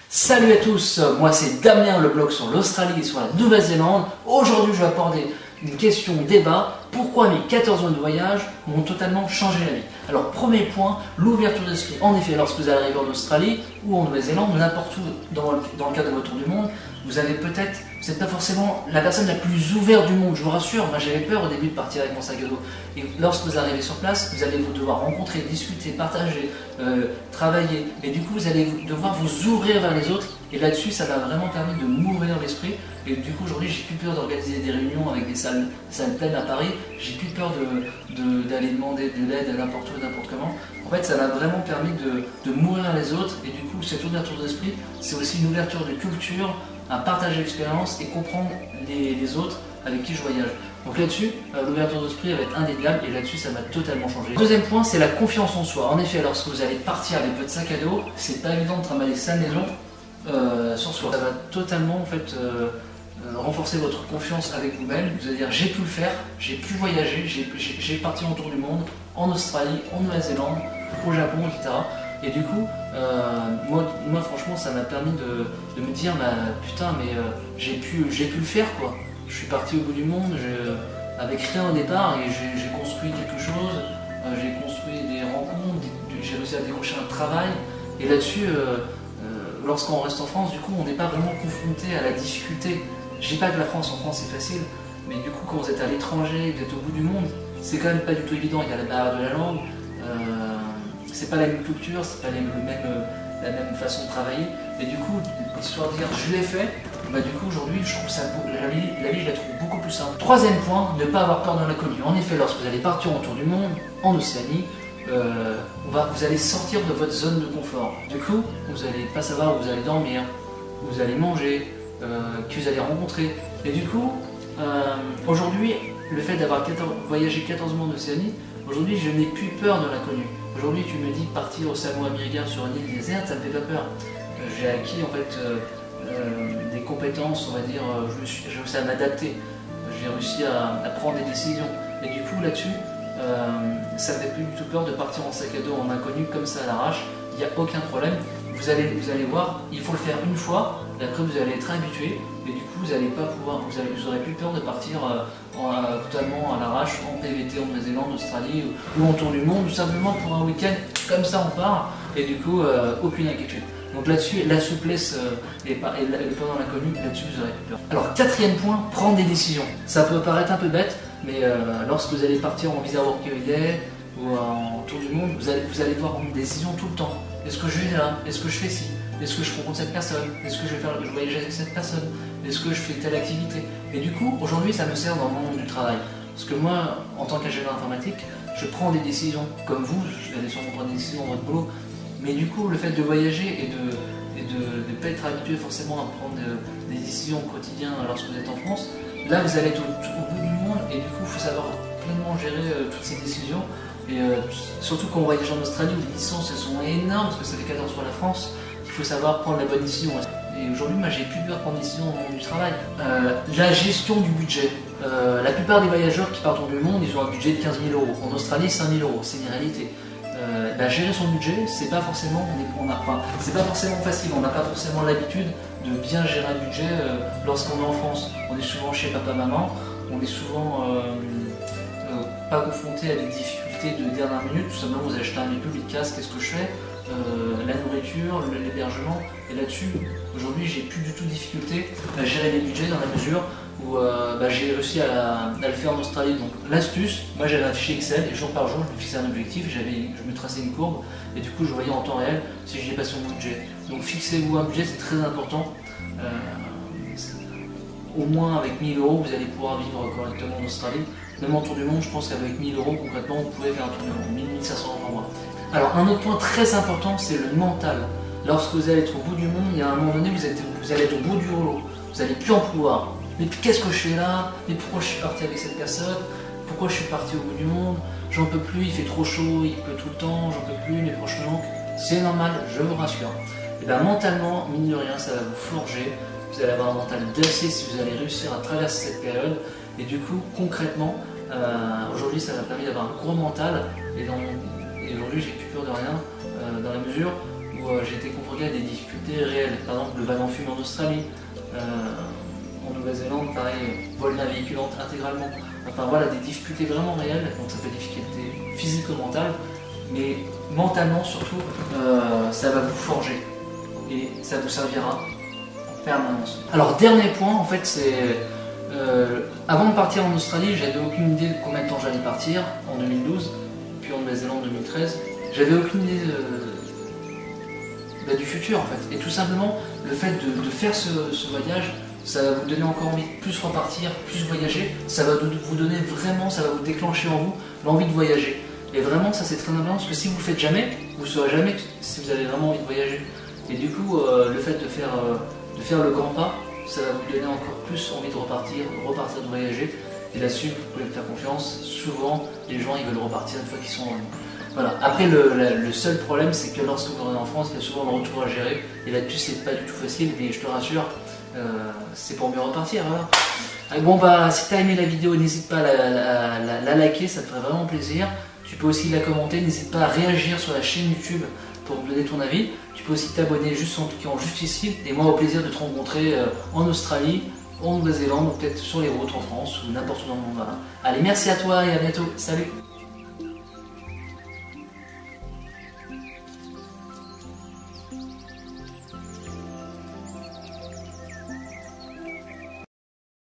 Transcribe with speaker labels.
Speaker 1: Salut à tous, moi c'est Damien, le blog sur l'Australie et sur la Nouvelle-Zélande. Aujourd'hui je vais aborder une question débat, pourquoi mes 14 mois de voyage m'ont totalement changé la vie. Alors premier point, l'ouverture d'esprit. En effet, lorsque vous arrivez en Australie ou en Nouvelle-Zélande, n'importe où dans le cadre de votre tour du monde, vous n'êtes pas forcément la personne la plus ouverte du monde, je vous rassure. Moi j'avais peur au début de partir avec mon sac à dos. Et lorsque vous arrivez sur place, vous allez devoir rencontrer, discuter, partager, travailler. Et du coup vous allez devoir vous ouvrir vers les autres. Et là-dessus ça m'a vraiment permis de m'ouvrir l'esprit. Et du coup aujourd'hui j'ai plus peur d'organiser des réunions avec des salles pleines à Paris. J'ai plus peur d'aller demander de l'aide à n'importe où, n'importe comment. En fait ça m'a vraiment permis de m'ouvrir les autres. Et du coup cette ouverture d'esprit, c'est aussi une ouverture de culture, à partager l'expérience et comprendre les autres avec qui je voyage. Donc là-dessus, l'ouverture d'esprit va être indéniable et là-dessus ça m'a totalement changé. Deuxième point, c'est la confiance en soi. En effet, lorsque vous allez partir avec votre sac à dos, c'est pas évident de trimballer sa maison sur soi. Ça va totalement en fait renforcer votre confiance avec vous-même. Vous allez dire j'ai pu le faire, j'ai pu voyager, j'ai parti en tour du monde, en Australie, en Nouvelle-Zélande, au Japon, etc. Et du coup, moi franchement ça m'a permis de me dire bah, putain mais j'ai pu le faire quoi. Je suis parti au bout du monde avec rien au départ et j'ai construit quelque chose, j'ai construit des rencontres, j'ai réussi à décrocher un travail. Et là-dessus, lorsqu'on reste en France, du coup on n'est pas vraiment confronté à la difficulté. Je dis pas que la France, en France c'est facile, mais du coup quand vous êtes à l'étranger, vous êtes au bout du monde, c'est quand même pas du tout évident. Il y a la barrière de la langue. C'est pas la même culture, c'est pas la même façon de travailler. Et du coup, l'histoire de dire je l'ai fait, bah du coup aujourd'hui je trouve ça la vie je la trouve beaucoup plus simple. Troisième point, ne pas avoir peur dans l'inconnu. En effet, lorsque vous allez partir autour du monde, en Océanie, vous allez sortir de votre zone de confort. Du coup, vous n'allez pas savoir où vous allez dormir, où vous allez manger, qui vous allez rencontrer. Et du coup, aujourd'hui, le fait d'avoir voyagé 14 mois en Océanie, aujourd'hui je n'ai plus peur de l'inconnu. Aujourd'hui tu me dis partir au Samoa américain sur une île déserte, ça me fait pas peur. J'ai acquis en fait des compétences, on va dire, j'ai réussi à m'adapter, j'ai réussi à prendre des décisions. Et du coup là-dessus, ça ne fait plus du tout peur de partir en sac à dos en inconnu comme ça à l'arrache, il n'y a aucun problème. Vous allez voir, il faut le faire une fois, et après vous allez être habitué, et du coup vous n'allez pas pouvoir, vous aurez plus peur de partir totalement à l'arrache en PVT en Nouvelle-Zélande, Australie ou en tour du monde, ou simplement pour un week-end, comme ça on part, et du coup aucune inquiétude. Donc là-dessus, la souplesse et le peur dans l'inconnu, là-dessus vous aurez plus peur. Alors quatrième point, prendre des décisions. Ça peut paraître un peu bête, mais lorsque vous allez partir en visa work holiday ou en tour du monde, vous allez devoir prendre des décisions tout le temps. Est-ce que je vais là? Est-ce que je fais ci? Est-ce que je rencontre cette personne? Est-ce que je voyage avec cette personne? Est-ce que je fais telle activité? Et du coup, aujourd'hui, ça me sert dans le monde du travail. Parce que moi, en tant qu'ingénieur informatique, je prends des décisions comme vous, je vais sûrement prendre des décisions dans votre boulot. Mais du coup, le fait de voyager et de ne pas être habitué forcément à prendre des décisions au quotidien lorsque vous êtes en France, là, vous allez être au bout du monde et du coup, il faut savoir pleinement gérer toutes ces décisions. Et surtout quand on voyage en Australie où les distances elles sont énormes, parce que ça fait 14 fois la France, il faut savoir prendre la bonne décision. Et aujourd'hui, moi j'ai plus peur de prendre des décisions dans le monde du travail. La gestion du budget. La plupart des voyageurs qui partent du monde, ils ont un budget de 15 000 €. En Australie, 5 000 €, c'est une réalité. Gérer son budget, c'est pas forcément facile, on n'a pas forcément l'habitude de bien gérer un budget lorsqu'on est en France. On est souvent chez papa-maman, on est souvent pas confronté à des difficultés de dernière minute, tout simplement vous achetez un véhicule, il casse, qu'est-ce que je fais? La nourriture, l'hébergement, et là-dessus, aujourd'hui j'ai plus du tout de difficulté à gérer les budgets dans la mesure où j'ai réussi à le faire en Australie. Donc l'astuce, moi j'avais un fichier Excel et jour par jour je me fixais un objectif, je me traçais une courbe et du coup je voyais en temps réel si j'ai dépassé mon budget. Donc fixez-vous un budget, c'est très important. Au moins avec 1 000 € vous allez pouvoir vivre correctement en Australie. Même en tour du monde, je pense qu'avec 1 000 € concrètement vous pouvez faire un tour du monde, 1 500 € par mois. Alors un autre point très important, c'est le mental. Lorsque vous allez être au bout du monde, il y a un moment donné, vous allez être au bout du rouleau, vous n'allez plus en pouvoir. Mais qu'est-ce que je fais là? Mais pourquoi je suis parti avec cette personne? Pourquoi je suis parti au bout du monde? J'en peux plus, il fait trop chaud, il pleut tout le temps, j'en peux plus, mes proches me manquent. C'est normal, je vous rassure. Et bien mentalement, mine de rien, ça va vous forger. Vous allez avoir un mental d'acier si vous allez réussir à traverser cette période. Et du coup, concrètement, aujourd'hui, ça m'a permis d'avoir un gros mental. Et aujourd'hui, j'ai plus peur de rien, dans la mesure où j'ai été confronté à des difficultés réelles. Par exemple, le van en fume en Australie, en Nouvelle-Zélande, pareil, vol d'un véhicule intégralement. Enfin voilà, des difficultés vraiment réelles, donc ça peut être des difficultés physiques ou mentales, mais mentalement surtout, ça va vous forger et ça vous servira en permanence. Alors dernier point, en fait, c'est avant de partir en Australie, j'avais aucune idée de combien de temps j'allais partir en 2012, puis en Nouvelle-Zélande en 2013. J'avais aucune idée du futur en fait. Et tout simplement, le fait de faire ce voyage, ça va vous donner encore envie de plus repartir, plus voyager. Ça va vous donner vraiment, ça va vous déclencher en vous l'envie de voyager. Et vraiment, ça c'est très important parce que si vous ne le faites jamais, vous ne saurez jamais si vous avez vraiment envie de voyager. Et du coup, le fait de faire le grand pas, ça va vous donner encore plus envie de repartir de voyager. Et là-dessus, vous pouvez me faire confiance. Souvent, les gens ils veulent repartir une fois qu'ils sont. Voilà. Après, le seul problème, c'est que lorsque vous revenez en France, il y a souvent le retour à gérer. Et là-dessus, c'est pas du tout facile, mais je te rassure, c'est pour mieux repartir. Voilà. Bon, bah, si tu as aimé la vidéo, n'hésite pas à la liker, ça te ferait vraiment plaisir. Tu peux aussi la commenter, n'hésite pas à réagir sur la chaîne YouTube pour me donner ton avis. Tu peux aussi t'abonner juste en cliquant juste ici. Et moi, au plaisir de te rencontrer en Australie, en Nouvelle-Zélande, ou peut-être sur les routes en France, ou n'importe où dans le monde. Voilà. Allez, merci à toi et à bientôt. Salut!